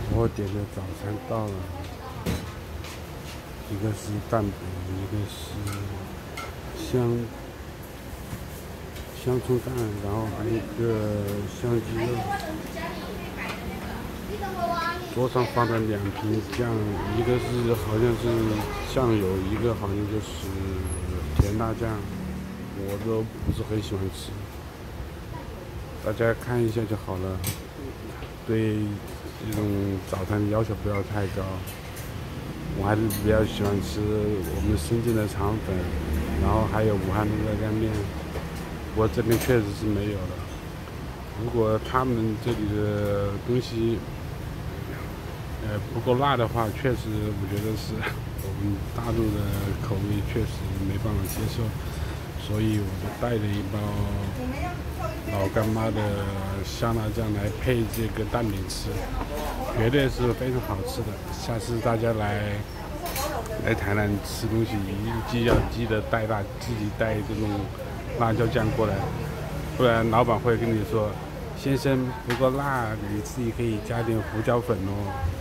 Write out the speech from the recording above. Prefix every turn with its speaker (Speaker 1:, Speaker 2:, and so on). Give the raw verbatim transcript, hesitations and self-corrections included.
Speaker 1: 我点的早餐到了，一个是蛋饼，一个是香香葱蛋，然后还有一个香鸡肉。桌上放了两瓶酱，一个是好像是酱油，一个好像就是甜辣酱，我都不是很喜欢吃。大家看一下就好了，对这种早餐的要求不要太高。我还是比较喜欢吃我们深圳的肠粉，然后还有武汉的热干面，不过这边确实是没有了。如果他们这里的东西呃不够辣的话，确实我觉得是我们大陆的口味确实没办法接受，所以我就带了一包老干妈的香辣酱来配这个蛋饼吃，绝对是非常好吃的。下次大家来来台南吃东西，一定记要记得带辣，自己带这种辣椒酱过来，不然老板会跟你说，先生不够辣，你自己可以加点胡椒粉哦。